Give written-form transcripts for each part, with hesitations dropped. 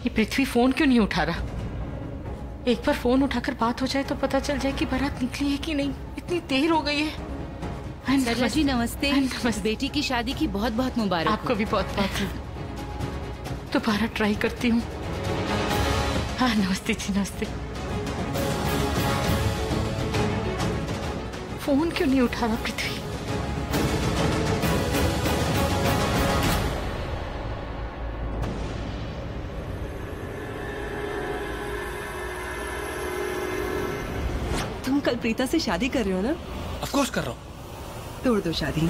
ये पृथ्वी फोन क्यों नहीं उठा रहा? एक बार फोन उठाकर बात हो जाए तो पता चल जाए कि बारात निकली है कि नहीं। इतनी देर हो गई है। सरला जी नमस्ते। बेटी की शादी की बहुत बहुत मुबारक। आपको भी बहुत बहुत। दोबारा ट्राई करती हूँ। हाँ नमस्ते जी नमस्ते। फोन क्यों नहीं उठा रहा पृथ्वी? तुम कल प्रीता से शादी कर रहे हो ना? ऑफ कोर्स कर रहा हूँ। तोड़ दो शादी।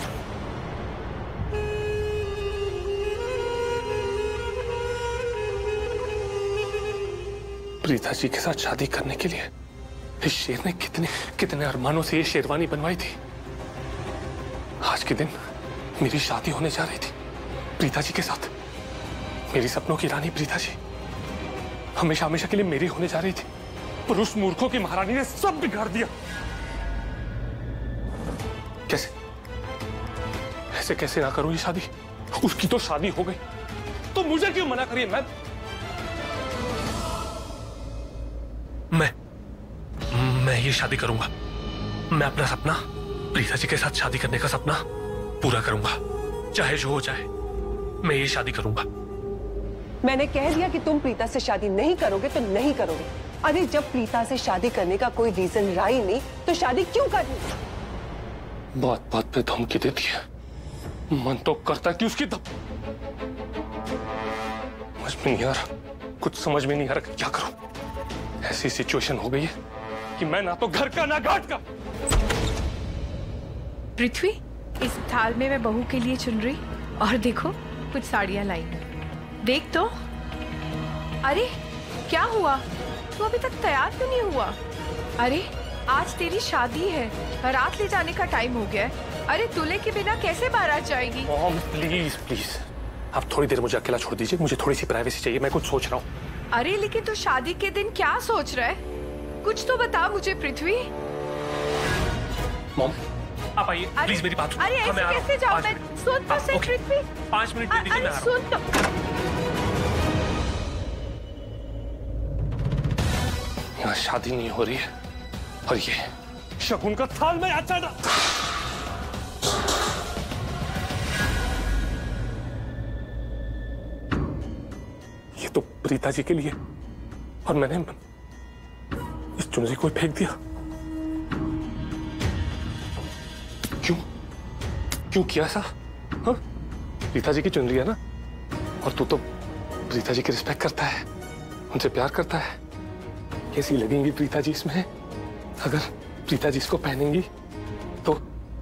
प्रीता जी के साथ शादी करने के लिए इस शेर ने कितने कितने अरमानों से ये शेरवानी बनवाई थी। आज के दिन मेरी शादी होने जा रही थी प्रीता जी के साथ। मेरी सपनों की रानी प्रीता जी हमेशा हमेशा के लिए मेरी होने जा रही थी, पर उस मूर्खों की महारानी ने सब बिगाड़ दिया। कैसे ऐसे कैसे ना करूं ये शादी? उसकी तो शादी हो गई, तो मुझे क्यों मना करिए मैम? मैं ये शादी करूंगा। मैं अपना सपना प्रीता जी के साथ शादी करने का सपना पूरा करूंगा, चाहे जो हो जाए। मैं ये शादी करूंगा। मैंने कह दिया कि तुम प्रीता से शादी नहीं करोगे तो नहीं करोगे। अरे जब प्रीता से शादी करने का कोई रीजन रहा ही नहीं तो शादी क्यों करनी? बात बात पे धमकी देती है। मन तो करता कि उसकी समझ में नहीं आ रहा, कुछ समझ में नहीं आ रहा क्या करूं। ऐसी सिचुएशन हो गई है कि मैं ना तो घर का ना घाट का। पृथ्वी, इस थाल में मैं बहू के लिए चुन रही, और देखो कुछ साड़ियां लाई। देख तो। अरे क्या हुआ? तू अभी तक तैयार क्यों नहीं हुआ? अरे आज तेरी शादी है, बारात ले जाने का टाइम हो गया है। अरे दूल्हे के बिना कैसे बारात जाएगी? मॉम प्लीज प्लीज, आप थोड़ी देर मुझे अकेला छोड़ दीजिए। मुझे थोड़ी सी प्राइवेसी चाहिए, मैं कुछ सोच रहा हूँ। अरे लेकिन तू शादी के दिन क्या सोच रहा है? कुछ तो बता मुझे पृथ्वी। मॉम आप आइए प्लीज, मेरी बात सुनिए। अरे ऐसे कैसे जाओ? मैं सुन तो सही पृथ्वी। 5 मिनट दे दीजिए, मैं आ रहा हूं। सुन तो। यहाँ शादी नहीं हो रही है और ये शगुन का थाल में अच्छा था। ये तो प्रीता जी के लिए, और मैंने इस चुनरी को फेंक दिया। क्यों क्यों किया ऐसा? हाँ? प्रीता जी की चुनरी है ना, और तू तो प्रीता जी की रिस्पेक्ट करता है, उनसे प्यार करता है। कैसी लगेंगी प्रीता जी इसमें? अगर प्रीता जी इसको पहनेंगी तो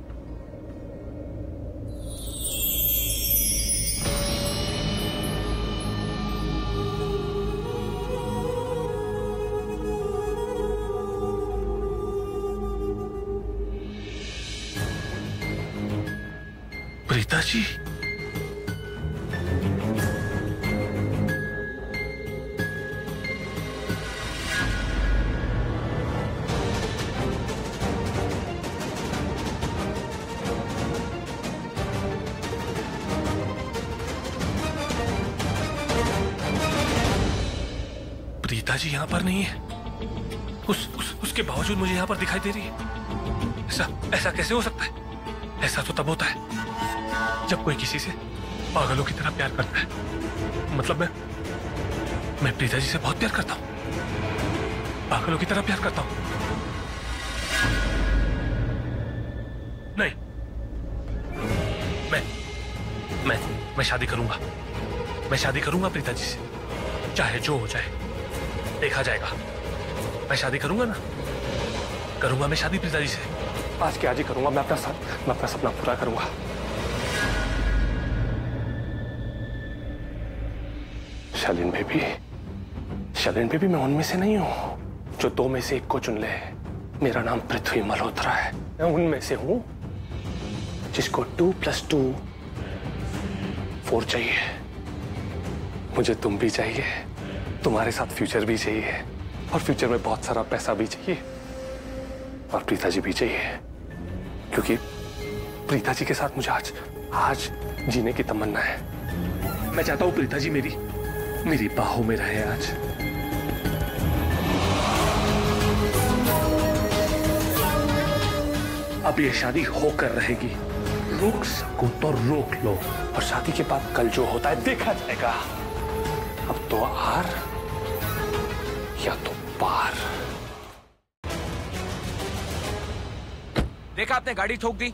प्रीता जी प्रीता जी यहाँ पर नहीं है। उसके बावजूद मुझे यहाँ पर दिखाई दे रही है। ऐसा कैसे हो सकता है? ऐसा तो तब होता है जब कोई किसी से पागलों की तरह प्यार करता है। मतलब मैं प्रीता जी से बहुत प्यार करता हूँ, पागलों की तरह प्यार करता हूँ। नहीं, मैं शादी करूंगा। मैं शादी करूंगा प्रीता जी से, चाहे जो हो जाए, देखा जाएगा। मैं शादी करूंगा ना, करूंगा मैं शादी प्रीता जी से। आज के आज ही करूंगा। मैं अपना सपना पूरा करूंगा। शालीन बेबी, मैं उनमें से नहीं हूं जो 2 में से एक को चुन ले। मेरा नाम पृथ्वी मल्होत्रा है। मैं उनमें से हूं जिसको 2 + 2 4 चाहिए। मुझे तुम भी चाहिए, तुम्हारे साथ फ्यूचर भी चाहिए, और फ्यूचर में बहुत सारा पैसा भी चाहिए, और प्रीता जी भी चाहिए। क्योंकि प्रीता जी के साथ मुझे आज जीने की तमन्ना है। मैं चाहता हूं प्रीता जी मेरी मेरी बाहों में रहे आज। अब ये शादी होकर रहेगी। रोक सको तो रोक लो, और शादी के बाद कल जो होता है देखा जाएगा। अब तो आर या तो पार। देखा आपने गाड़ी ठोक दी।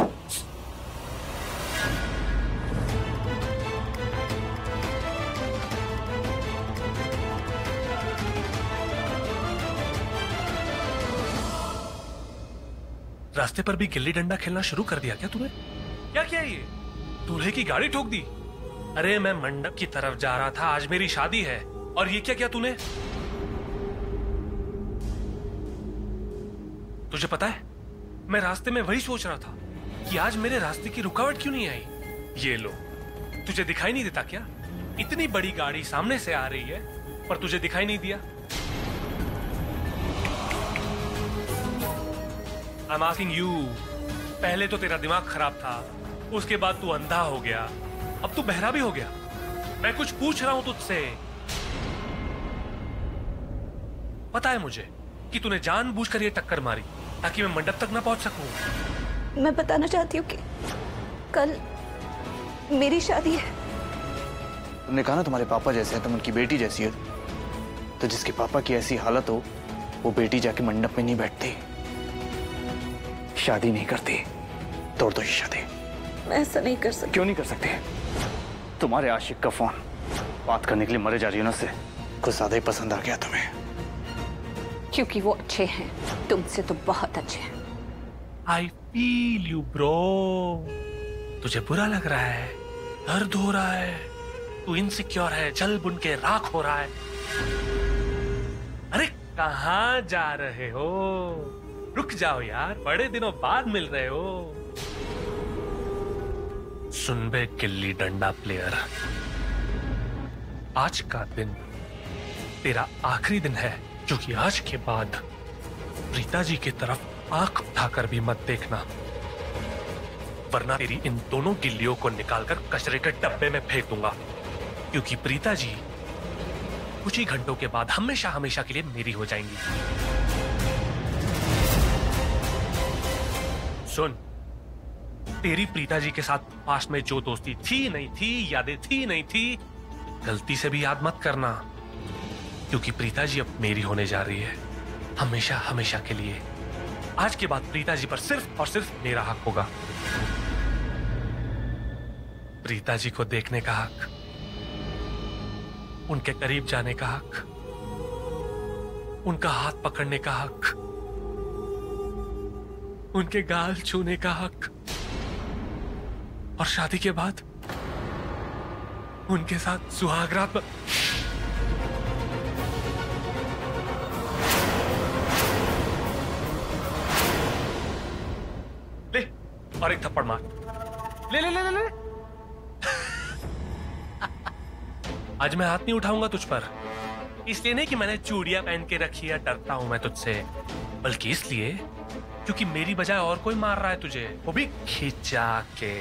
रास्ते पर भी गिल्ली डंडा खेलना शुरू कर दिया क्या तूने? क्या किया ये? दूल्हे की गाड़ी ठोक दी? अरे मैं मंडप की तरफ जा रहा था, आज मेरी शादी है, और ये क्या किया तूने? तुझे पता है, मैं रास्ते में वही सोच रहा था कि आज मेरे रास्ते की रुकावट क्यों नहीं आई। ये लो, तुझे दिखाई नहीं देता क्या? इतनी बड़ी गाड़ी सामने से आ रही है पर तुझे दिखाई नहीं दिया। I'm asking you, पहले तो तेरा दिमाग खराब था, उसके बाद तू अंधा हो गया, अब तू बहरा भी हो गया। मैं कुछ पूछ रहा हूं तुझसे। पता है मुझे कि तूने जानबूझकर ये टक्कर मारी ताकि मैं मंडप तक ना पहुंच सकूं। मैं बताना चाहती हूँ कि कल मेरी शादी है। तुमने कहा ना तुम्हारे पापा जैसे हैं, तुम उनकी बेटी जैसी हो। तो जिसके पापा की ऐसी हालत हो, वो बेटी जाके मंडप में नहीं बैठती, शादी नहीं करती। तोड़ दो ये शादी। मैं ऐसा नहीं कर सकती। क्यों नहीं कर सकते? तुम्हारे आशिक का फोन बात करने के लिए मरे जा रही हो ना, से कुछ ज्यादा ही पसंद आ गया तुम्हें। क्योंकि वो अच्छे हैं, तुमसे तो बहुत अच्छे हैं। I feel you bro। तुझे बुरा लग रहा है, दर्द हो रहा है, तू इनसिक्योर है, जल बुन के राख हो रहा है। अरे कहाँ जा रहे हो? रुक जाओ यार, बड़े दिनों बाद मिल रहे हो। सुन बे गिल्ली डंडा प्लेयर, आज का दिन तेरा आखिरी दिन है, जो कि आज के बाद प्रीता जी की तरफ आंख उठाकर भी मत देखना, वरना तेरी इन दोनों गिल्लियों को निकालकर कचरे के डब्बे में फेंक दूंगा। क्योंकि प्रीता जी कुछ ही घंटों के बाद हमेशा हमेशा के लिए मेरी हो जाएंगी। सुन, तेरी प्रीता जी के साथ पास्ट में जो दोस्ती थी नहीं थी, यादें थी नहीं थी, गलती से भी याद मत करना। क्योंकि प्रीता जी अब मेरी होने जा रही है, हमेशा हमेशा के लिए। आज के बाद प्रीता जी पर सिर्फ और सिर्फ मेरा हक होगा। प्रीता जी को देखने का हक, उनके करीब जाने का हक, उनका हाथ पकड़ने का हक, उनके गाल छूने का हक, और शादी के बाद उनके साथ सुहागरात पर। ले और एक थप्पड़ मार। ले ले ले ले, ले। आज मैं हाथ नहीं उठाऊंगा तुझ पर, इसलिए नहीं कि मैंने चूड़ियां पहन के रखी या डरता हूं मैं तुझसे, बल्कि इसलिए क्योंकि मेरी बजाय और कोई मार रहा है तुझे, वो भी खिंचा के।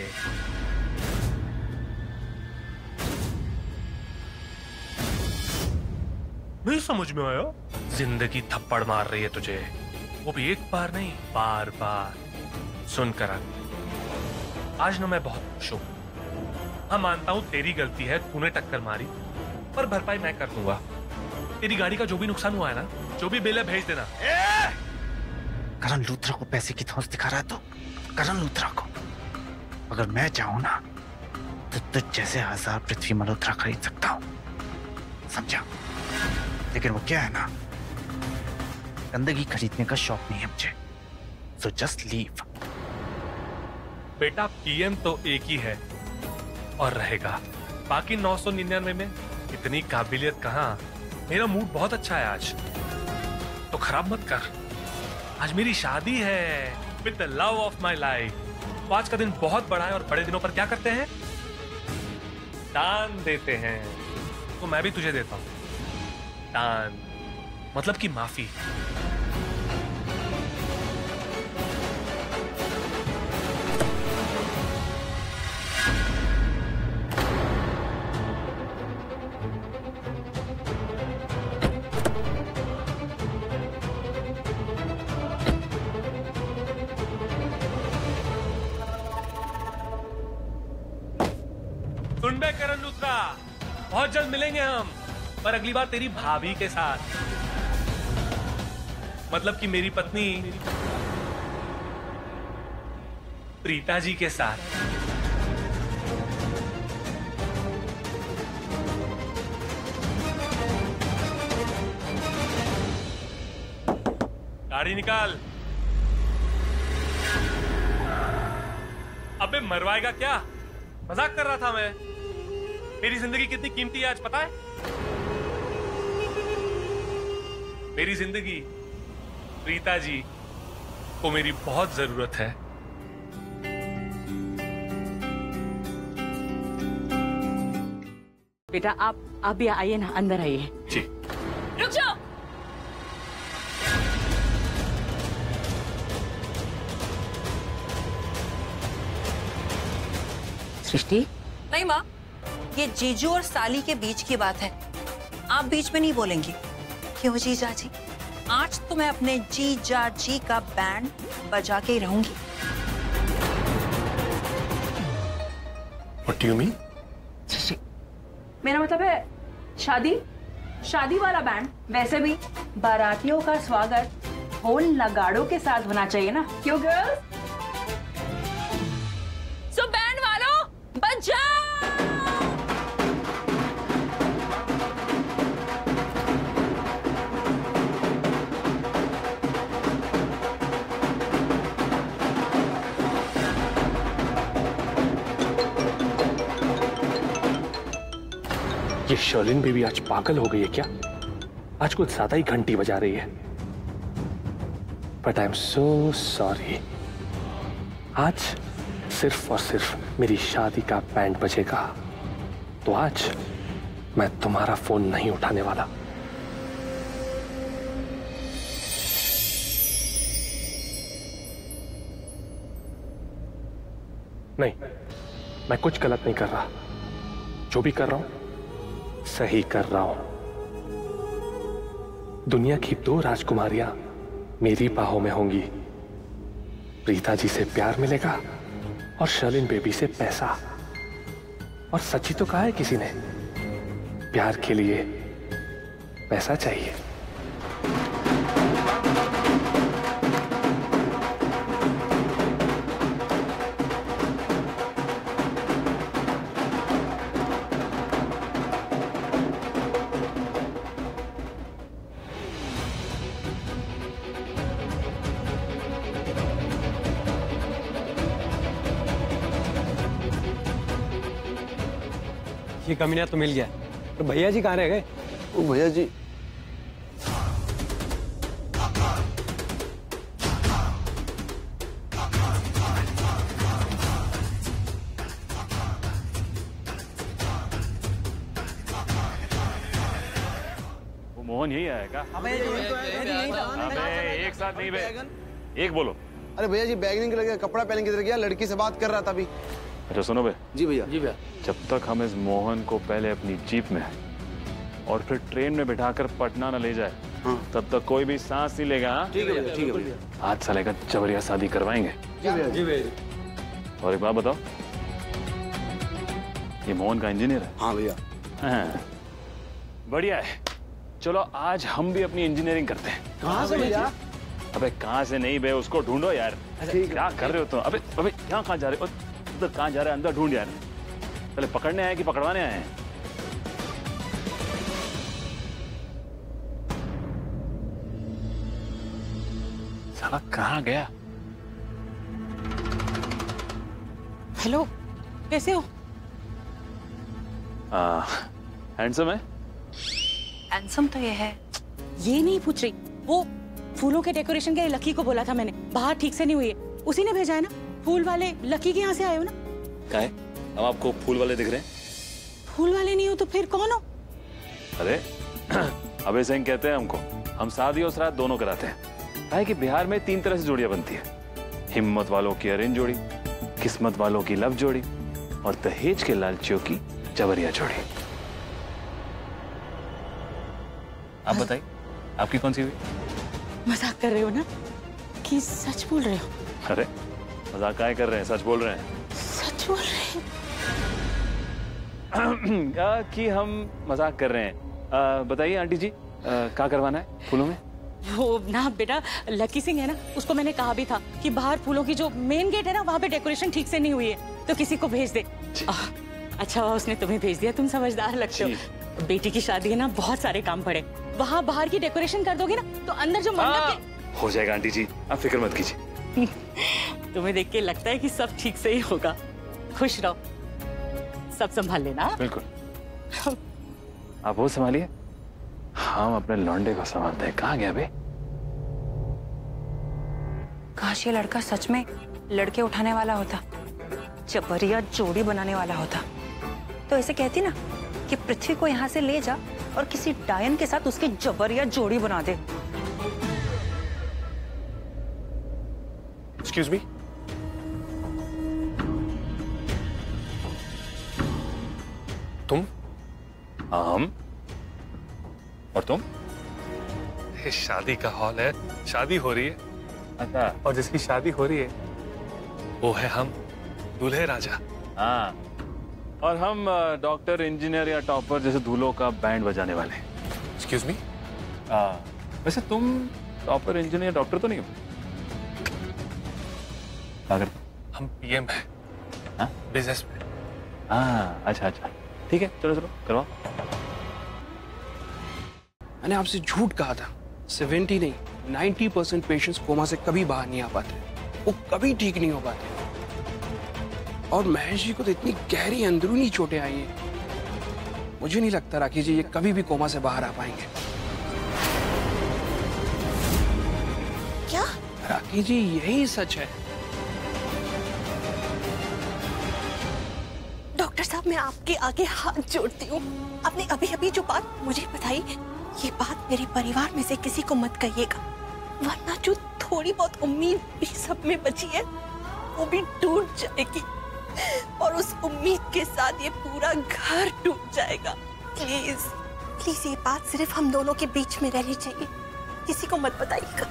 नहीं समझ में आया? जिंदगी थप्पड़ मार रही है तुझे, वो भी एक बार नहीं, बार बार। सुन कर, आज ना मैं बहुत खुश हूं। हाँ मानता हूं तेरी गलती है, तूने टक्कर मारी, पर भरपाई मैं कर दूंगा। तेरी गाड़ी का जो भी नुकसान हुआ है ना, जो भी बिल है भेज देना। करण लूथरा को पैसे की धौंस दिखा रहा है तो करण लूथरा को, अगर मैं चाहूं ना तो तुझ जैसे 1000 पृथ्वी मल्होत्रा खरीद सकता हूं, समझा? लेकिन वो क्या है ना, गंदगी खरीदने का शौक नहीं है मुझे, सो जस्ट लीव। बेटा पीएम तो एक ही है और रहेगा, बाकी 999 में इतनी काबिलियत कहां। मेरा मूड बहुत अच्छा है आज, तो खराब मत कर। आज मेरी शादी है with the love of my life. तो आज का दिन बहुत बड़ा है, और बड़े दिनों पर क्या करते हैं? दान देते हैं। तो मैं भी तुझे देता हूं दान, मतलब कि माफी। बहुत जल्द मिलेंगे हम, पर अगली बार तेरी भाभी के साथ, मतलब कि मेरी पत्नी प्रीता जी के साथ। गाड़ी निकाल। अबे मरवाएगा क्या? मजाक कर रहा था मैं। मेरी जिंदगी कितनी कीमती है आज पता है? मेरी जिंदगी प्रीता जी को मेरी बहुत जरूरत है। बेटा आप भी आइए ना, अंदर आइए। जी। रुक जाओ। सृष्टि। नहीं माँ, ये जीजू और साली के बीच की बात है, आप बीच में नहीं बोलेंगी। क्यों जीजा जी? आज तो मैं अपने जीजा जी का बैंड बजा के ही रहूंगी। What do you mean? मेरा मतलब है शादी वाला बैंड। वैसे भी बारातियों का स्वागत ढोल नगाड़ों के साथ होना चाहिए ना, क्यों गर्ल्स? सो बैंड वालों बजाओ। ये शर्लिन बेबी आज पागल हो गई है क्या? आज कुछ ज्यादा ही घंटी बजा रही है। But I am so sorry. आज सिर्फ और सिर्फ मेरी शादी का बैंड बजेगा, तो आज मैं तुम्हारा फोन नहीं उठाने वाला। नहीं, मैं कुछ गलत नहीं कर रहा। जो भी कर रहा हूं सही कर रहा हूं। दुनिया की 2 राजकुमारियां मेरी बाहों में होंगी। प्रीता जी से प्यार मिलेगा और शर्लिन बेबी से पैसा। और सच्ची तो कहा है किसी ने, प्यार के लिए पैसा चाहिए। ये कमीना तो मिल गया, तो भैया जी कहाँ रह गए? वो भैया जी वो मोहन यही आएगा? अबे एक साथ नहीं बे, एक बोलो। अरे भैया जी बैग नहीं लगे, कपड़ा पहन के इधर गया, लड़की से बात कर रहा था अभी। अच्छा सुनो बे। जी भैया। जी भैया। जब तक हम इस मोहन को पहले अपनी जीप में और फिर ट्रेन में बिठाकर पटना न ले जाए, तब तक कोई भी सांस नहीं लेगा। ठीक है भैया, ठीक है भैया। आज साले का जबरिया शादी करवाएंगे। जी भैया। जी भैया। और एक बात बताओ, ये मोहन का इंजीनियर है? हाँ भैया। हाँ, बढ़िया है। चलो आज हम भी अपनी इंजीनियरिंग करते हैं। कहाँ से भैया? अबे कहाँ से नहीं बे, उसको ढूंढो यार। क्या कर रहे हो तुम? अबे अबे यहाँ कहाँ जा रहे हो? उधर कहाँ जा रहे हैं? अंदर ढूंढ यार। पहले पकड़ने आए कि पकड़वाने आए हैं? साला कहाँ गया? हेलो, कैसे हो? हैंडसम है? हैंडसम तो ये है। ये नहीं पूछ रही, वो फूलों के डेकोरेशन के लकी को बोला था मैंने, बाहर ठीक से नहीं हुई है, उसी ने भेजा है ना। फूल वाले लकी के यहाँ से आए हो ना? क्या है? हम आपको फूल वाले दिख रहे हैं? फूल वाले नहीं हो तो फिर कौन हो? अरे अभय सिंह कहते हैं हमको। हम शादी और श्राद्ध दोनों कराते हैं। है कि बिहार में 3 तरह से जोड़ियां बनती है। हिम्मत वालों की अरेंज जोड़ी, किस्मत वालों की लव जोड़ी और दहेज के लालचियों की जबरिया जोड़ी। आप बताइए, आपकी कौन सी हुई? मजाक कर रहे हो ना कि सच बोल रहे हो? अरे मजाक काहे कर रहे हैं, सच बोल रहे हैं। सच बोल रहे हैं। कि हम मजाक कर रहे हैं। बताइए आंटी जी, क्या करवाना है फूलों में? वो ना बेटा, लकी सिंह है ना, उसको मैंने कहा भी था कि बाहर फूलों की जो मेन गेट है ना, वहाँ पे डेकोरेशन ठीक से नहीं हुई है, तो किसी को भेज दे। अच्छा हुआ उसने तुम्हें भेज दिया, तुम समझदार लगते हो। बेटी की शादी है ना, बहुत सारे काम पड़े। वहाँ बाहर की डेकोरेशन कर दोगे ना, तो अंदर जो मंडप हो जाएगा आंटी जी, आप फिक्र मत कीजिए। तुम्हें देख के लगता है कि सब ठीक से ही होगा। खुश रहो, सब संभाल लेना। बिल्कुल। आप वो संभालिए, हम अपने लौंडे को संभालते हैं। कहाँ गया बे? काश ये लड़का सच में लड़के उठाने वाला होता, जबरिया जोड़ी बनाने वाला होता, तो ऐसे कहती ना कि पृथ्वी को यहाँ से ले जा और किसी डायन के साथ उसकी जबरिया जोड़ी बना दे। एक्सक्यूज मी, तुम? हम? और तुम? ये शादी का हॉल है, शादी हो रही है। अच्छा। और जिसकी शादी हो रही है वो है हम, दूल्हे राजा। हाँ, और हम डॉक्टर, इंजीनियर या टॉपर जैसे दूल्हों का बैंड बजाने वाले। Excuse me? वैसे तुम टॉपर, इंजीनियर, डॉक्टर तो नहीं हो? अगर हम पीएम हैं। हाँ? बिजनेस में। हाँ, अच्छा, ठीक है, चलो करवाओ। मैंने आपसे झूठ कहा था, 70 नहीं 90% पेशेंट्स कोमा से कभी बाहर नहीं आ पाते, वो कभी ठीक नहीं हो पाते। और महेश जी को तो इतनी गहरी अंदरूनी चोटें आई हैं, मुझे नहीं लगता राखी जी ये कभी भी कोमा से बाहर आ पाएंगे। क्या? राखी जी यही सच है। डॉक्टर साहब, मैं आपके आगे हाथ जोड़ती हूँ। आपने अभी अभी जो बात मुझे बताई, ये बात मेरे परिवार में से किसी को मत कहिएगा, वरना जो थोड़ी बहुत उम्मीद भी सब में बची है वो भी टूट जाएगी, और उस उम्मीद के साथ ये पूरा घर टूट जाएगा। प्लीज प्लीज ये बात सिर्फ हम दोनों के बीच में रहनी चाहिए, किसी को मत बताइएगा।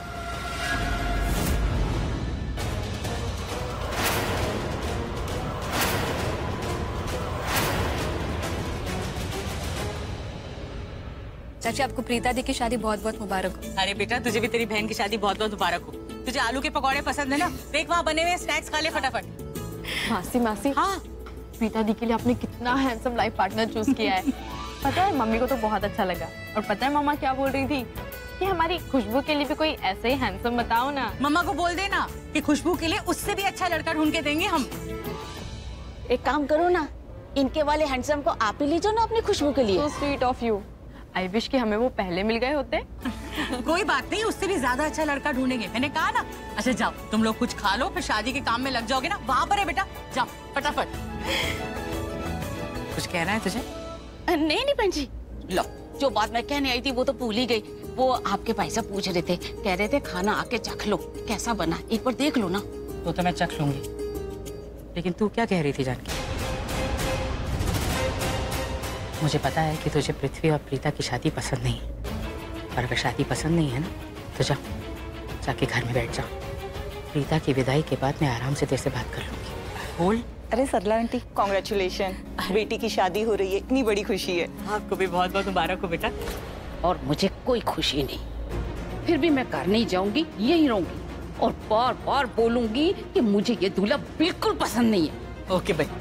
चाची, आपको प्रीता दी की शादी बहुत बहुत मुबारक हो। अरे बेटा, तुझे भी तेरी बहन की शादी बहुत बहुत मुबारक हो। तुझे आलू के पकौड़े पसंद है ना? देख वहाँ बने हुए स्नैक्स खा ले फटाफट। मासी हाँ, प्रीता दी के लिए आपने कितना हैंडसम लाइफ पार्टनर चूज किया है। पता है मम्मी को तो बहुत अच्छा लगा। और पता है मामा क्या बोल रही थी कि हमारी खुशबू के लिए भी कोई ऐसे ही हैंडसम बताओ ना। मम्मा को बोल देना कि खुशबू के लिए उससे भी अच्छा लड़का ढूंढ के देंगे हम। एक काम करो ना, इनके वाले हैंडसम को आप ही ले जाओ ना अपनी खुशबू के लिए। So sweet of you. I wish कि हमें वो पहले मिल गए होते। कोई बात नहीं, उससे भी ज्यादा अच्छा लड़का ढूंढेंगे, मैंने कहा ना। अच्छा जाओ, तुम लोग कुछ खा लो, फिर शादी के काम में लग जाओगे ना। वहाँ पर है बेटा, जाओ फटाफट। कुछ कहना है तुझे? नहीं बहन जी, लो जो बात मैं कहने आई थी वो तो भूल ही गई। वो आपके भाई से पूछ रहे थे, कह रहे थे खाना आके चख लो कैसा बना, एक बार देख लो ना। तो मैं चख लूंगी, लेकिन तू क्या कह रही थी जानकी? मुझे पता है कि तुझे पृथ्वी और प्रीता की शादी पसंद नहीं है, पर अगर शादी पसंद नहीं है ना तो जाके घर में बैठ जाओ। प्रीता की विदाई के बाद मैं आराम से तेरे से बात कर लूंगी। बोल। अरे सरला आंटी, कॉन्ग्रेचुलेशन, बेटी की शादी हो रही है, इतनी बड़ी खुशी है। आपको भी बहुत बहुत मुबारक हो बेटा। और मुझे कोई खुशी नहीं, फिर भी मैं घर नहीं जाऊंगी, यहीं रहूंगी और बार बार बोलूंगी कि मुझे ये दूल्हा बिल्कुल पसंद नहीं है। ओके भाई।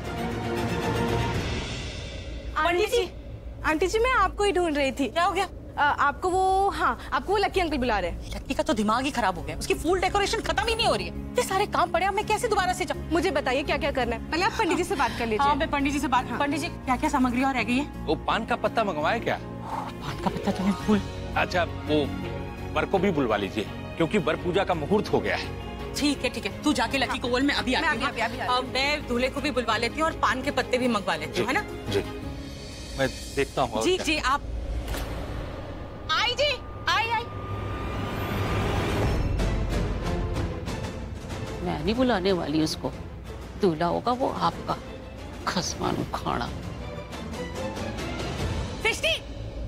आंटी जी मैं आपको ही ढूंढ रही थी। क्या हो गया? आपको वो लकी अंकल बुला रहे हैं। लकी का तो दिमाग ही खराब हो गया, उसकी फुल डेकोरेशन खत्म ही नहीं हो रही है। ये सारे काम पड़े हैं, मैं कैसे दोबारा से जाऊं? मुझे बताइए क्या क्या करना है। पहले आप पंडित जी से बात कर लीजिए। हाँ, मैं पंडित जी से बात। पंडित जी क्या क्या सामग्री और रह गई है? वो पान का पत्ता मंगवाए क्या? पान का पत्ता तो मैं भूल। अच्छा, वो वर को भी बुलवा लीजिए क्योंकि वर पूजा का मुहूर्त हो गया है। ठीक है, तू जाके लकी को बोल, मैं अभी आती हूँ। मैं दूल्हे को भी बुलवा लेती हूँ और पान के पत्ते भी मंगवा लेती हूँ, है ना? जी, मैं देखता हूँ। जी आप आई जी, आई। मैं नहीं बुलाने वाली उसको, दूल्हा होगा वो आपका खसमान खाना।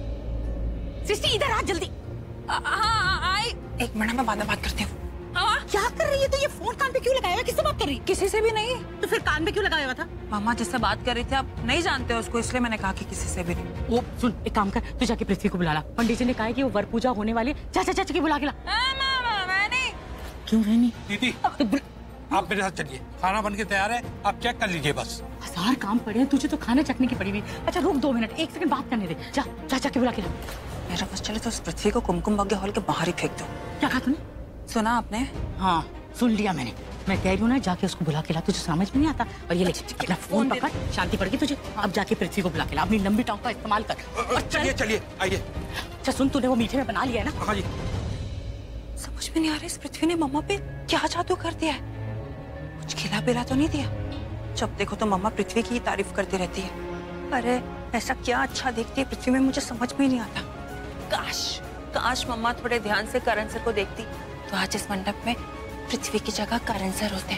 सृष्टि इधर आ जल्दी। हाँ आई। एक मिनट में बाद में बात करती हूँ। क्या कर रही है? तो ये फोन कान पे क्यों लगाया हुआ? किससे बात कर रही है? किसी से भी नहीं। तो फिर कान पे क्यों लगाया हुआ था? मामा जिससे बात कर रही थी आप नहीं जानते हो उसको, इसलिए मैंने कहा कि किसी से भी नहीं। वो सुन, एक काम कर, तू जाके पृथ्वी को बुला ला। पंडित जी ने कहा है कि वो वर पूजा होने वाली है। जा के बुला के ला। मैं नहीं। क्यों नहीं? दीदी आप मेरे साथ चलिए, खाना बन के तैयार है, आप चेक कर लीजिए बस। 1000 काम पड़े हैं, तुझे तो खाना चखने की पड़ी हुई। अच्छा रुक 2 मिनट, 1 सेकंड बात करने दे। जाके बुला के ला। मेरा बस चले तो उस पृथ्वी को कुमकुम भाग्य हॉल के बाहर ही फेंक दो। क्या कहा तूने? सुना आपने? हाँ सुन लिया मैंने। मैं कह रही हूँ ना, जाके उसको बुला के ला। तुझे समझ में नहीं आता? और ये ले अपना फोन पकड़, शांति पड़ गई तुझे। अब जाके पृथ्वी को बुला के ला, अपनी लंबी टांग का इस्तेमाल कर। चलिए आइए। अच्छा सुन, तूने वो मीठे में बना लिया है ना? हाँ जी। समझ में नहीं आ रहा इस पृथ्वी ने मम्मा पे क्या जादू कर दिया है। कुछ खिला पिला तो नहीं दिया? जब देखो तो मम्मा पृथ्वी की तारीफ करती रहती है। अरे ऐसा क्या अच्छा देखती है पृथ्वी में, मुझे समझ में ही नहीं आता। काश मम्मा थोड़े ध्यान से करण सर को देखती तो आज इस मंडप में पृथ्वी की जगह करण सर होते।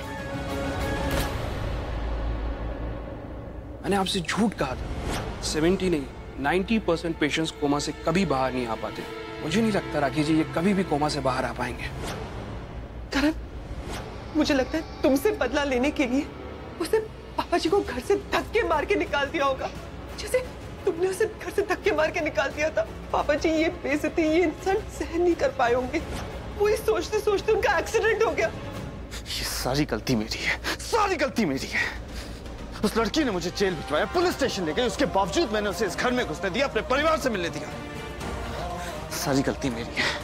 मैंने आपसे झूठ कहा था। 70 नहीं 90% पेशेंट्स कोमा से कभी बाहर नहीं आ पाते। मुझे नहीं लगता राखी जी ये कभी भी कोमा से बाहर आ पाएंगे। करण, मुझे लगता है तुमसे बदला लेने के लिए उसने पापा जी को घर से धक्के मार के निकाल दिया होगा, जैसे तुमने उसे घर से धक्के मार के निकाल दिया था। पापा जी ये बेइज्जती, ये इंसान सहन नहीं कर पाए होंगे। वही सोचते सोचते उनका एक्सीडेंट हो गया। ये सारी गलती मेरी है, सारी गलती मेरी है। उस लड़की ने मुझे जेल भिजवाया, पुलिस स्टेशन ले गई, उसके बावजूद मैंने उसे इस घर में घुसने दिया, अपने परिवार से मिलने दिया। सारी गलती मेरी है।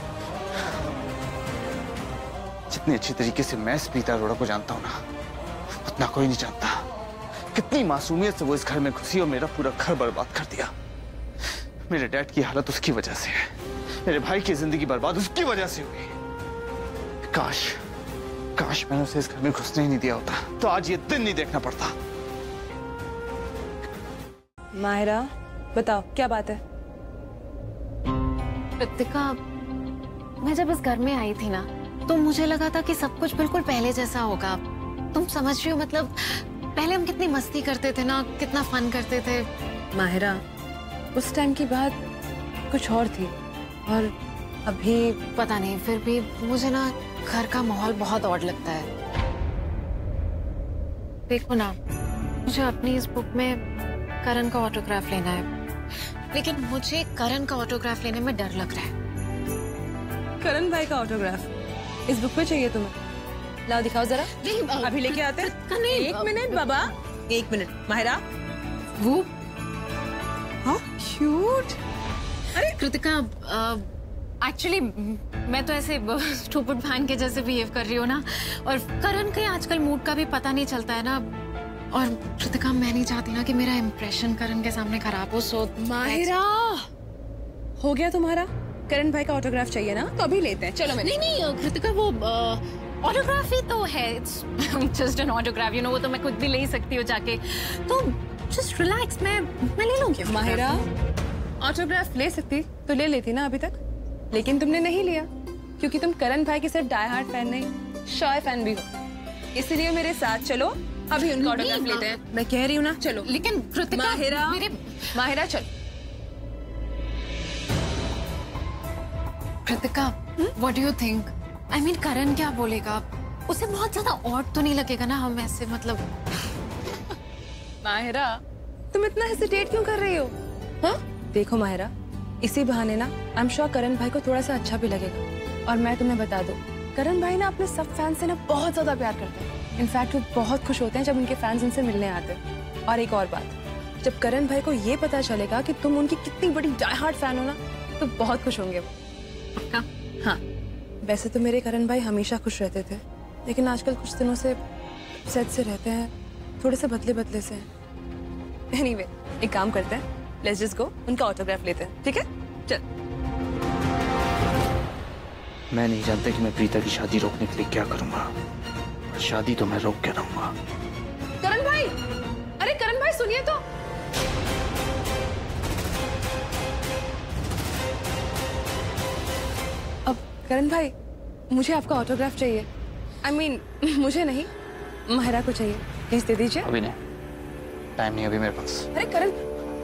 जितनी अच्छी तरीके से मैं प्रीता अरोड़ा को जानता हूं ना, उतना कोई नहीं जानता। कितनी मासूमियत से वो इस घर में घुसी और मेरा पूरा घर बर्बाद कर दिया। मेरे डैड की हालत उसकी वजह से है, मेरे भाई की जिंदगी बर्बाद उसकी वजह से हुई। काश मैंने उसे इस घर में घुसने ही नहीं दिया होता, तो आज ये दिन नहीं देखना पड़ता। माहिरा बताओ क्या बात है? कृतिका, मैं जब इस घर में आई थी ना तो मुझे लगा था कि सब कुछ बिल्कुल पहले जैसा होगा। तुम समझ रही हो, मतलब पहले हम कितनी मस्ती करते थे ना, कितना फन करते थे। माहिरा, उस टाइम की बात कुछ और थी और अभी पता नहीं, फिर भी मुझे ना घर का माहौल बहुत ऑड लगता है। देखो ना, मुझे अपनी इस बुक में करण का ऑटोग्राफ लेना है, लेकिन मुझे करण का ऑटोग्राफ लेने में डर लग रहा है। करण भाई का ऑटोग्राफ इस बुक में चाहिए तुम्हें? लाओ दिखाओ जरा। अभी लेके आते हैं। एक मिनट बाबा, 1 मिनट। माहिरा, वो हाँ क्यूट। अरे कृतिका, एक्चुअली मैं तो ऐसे स्टूपिड फैन के जैसे बिहेव कर रही हूँ ना, और करण के आजकल मूड का भी पता नहीं चलता है ना। और कृतिका, मैं नहीं चाहती ना कि मेरा इंप्रेशन करण के सामने खराब हो। सो माहिरा, हो गया तुम्हारा? करण भाई का ऑटोग्राफ चाहिए ना, तो अभी लेते हैं। चलो। नहीं कृतिका, वो ऑटोग्राफ ही तो है, just an autograph, you know, वो तो मैं खुद भी ले ही सकती हूँ जाके। तो जस्ट रिलैक्स, मैं ले लूंगी। माहिरा, ऑटोग्राफ ले सकती तो ले लेती ना अभी तक, लेकिन तुमने नहीं लिया क्योंकि तुम करण भाई के सिर्फ डाई हार्ड फैन नहीं, शॉय फैन भी हो। इसलिए मेरे साथ चलो, अभी उनका ऑटोग्राफ लेते हैं। मैं कह रही हूँ ना, चलो। लेकिन कृतिका, माहिरा चल। Kritika, what do you think? I mean, Karan क्या बोलेगा? उसे बहुत ज्यादा ऑड तो नहीं लगेगा ना हम ऐसे, मतलब? माहिरा, तुम इतना हेसिटेट क्यों कर रही हो? हाँ? देखो माहिरा, इसी बहाने ना आई एम श्योर करण भाई को थोड़ा सा अच्छा भी लगेगा। और मैं तुम्हें बता दूं, करण भाई ना अपने सब फैंस से ना बहुत ज्यादा प्यार करते हैं। इनफैक्ट वो बहुत खुश होते हैं जब उनके फैंस उनसे मिलने आते हैं। और एक और बात, जब करण भाई को ये पता चलेगा कि तुम उनकी कितनी बड़ी डाई हार्ड फैन हो ना, तो बहुत खुश होंगे वो। हाँ, वैसे तो मेरे करण भाई हमेशा खुश रहते थे, लेकिन आजकल कुछ दिनों से सेट से रहते हैं, थोड़े से बदले बदले से हैं। एनीवे, एक काम करते हैं, लेट्स जस्ट गो, उनका ऑटोग्राफ लेते हैं, ठीक है? चल। मैं नहीं जानता कि मैं प्रीता की शादी रोकने के लिए क्या करूंगा, और शादी तो मैं रोक के रहूंगा। करण भाई, अरे करण भाई सुनिए तो। अब करण भाई, मुझे आपका ऑटोग्राफ चाहिए। आई मीन, मुझे नहीं, माहिरा को चाहिए, प्लीज दे दीजिए। अभी नहीं, टाइम नहीं अभी मेरे पास। अरे करण,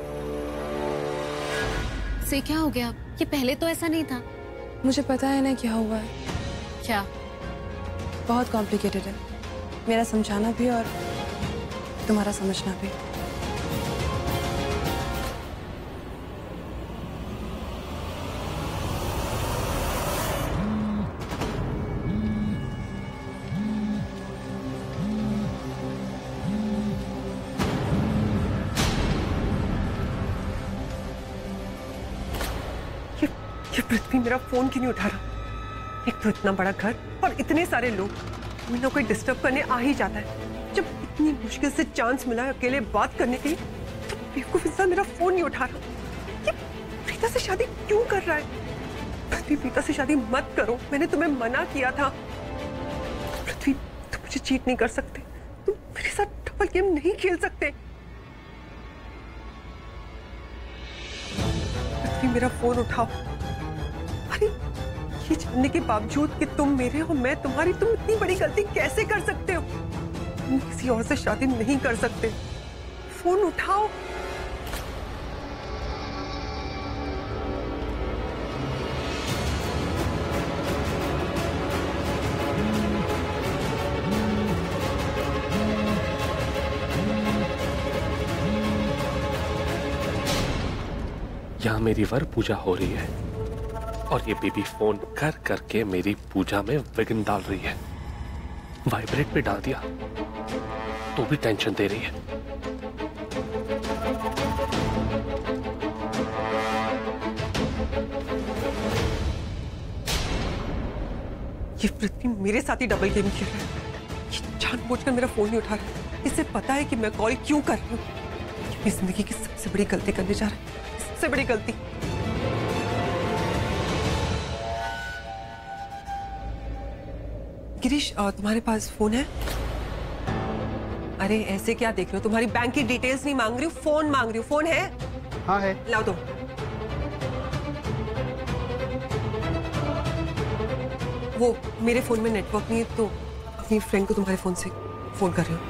से क्या हो गया? ये पहले तो ऐसा नहीं था। मुझे पता है ना क्या हुआ है। क्या? बहुत कॉम्प्लिकेटेड है, मेरा समझाना भी और तुम्हारा समझना भी। ये पृथ्वी मेरा फोन क्यों नहीं उठा रहा? एक तो इतना बड़ा घर और इतने सारे लोग, कोई ना कोई डिस्टर्ब करने आ ही जाता है। जब इतनी मुश्किल से चांस मिला है अकेले बात करने के लिए, तो बेवकूफ इंसान मेरा फोन नहीं उठा रहा। ये प्रीता से शादी क्यों कर रहा है? पृथ्वी, प्रीता से शादी मत करो, मैंने तुम्हें मना किया था। पृथ्वी, तुम मुझे चीट नहीं कर सकते, तुम मेरे साथ डबल गेम नहीं खेल सकते। पृथ्वी, मेरा फोन उठाओ। अरे ये जानने के बावजूद कि तुम मेरे हो मैं तुम्हारी, तुम इतनी बड़ी गलती कैसे कर सकते हो? तुम किसी और से शादी नहीं कर सकते। फोन उठाओ। यहाँ मेरी वर पूजा हो रही है और ये बेबी फोन कर करके मेरी पूजा में विघ्न डाल रही है। वाइब्रेट पे डाल दिया तो भी टेंशन दे रही है। ये पृथ्वी मेरे साथ ही डबल गेम खेल रहा है। ये जानबूझकर मेरा फोन नहीं उठा रहा है। इसे पता है कि मैं कॉल क्यों कर रही हूँ। ये अपनी जिंदगी की सबसे बड़ी गलती करने जा रहा है, सबसे बड़ी गलती। गिरीश, तुम्हारे पास फोन है? अरे ऐसे क्या देख रहे हो? तुम्हारी बैंक की डिटेल्स नहीं मांग रही हूँ, फोन मांग रही हूँ। फोन है? हाँ है। लाओ दो। वो मेरे फोन में नेटवर्क नहीं है तो अपनी फ्रेंड को तुम्हारे फोन से फोन कर रही हूँ।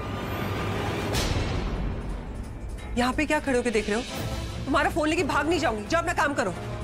यहाँ पे क्या खड़े होके देख रहे हो? तुम्हारा फोन लेके भाग नहीं जाऊंगी, जाओ अपना काम करो।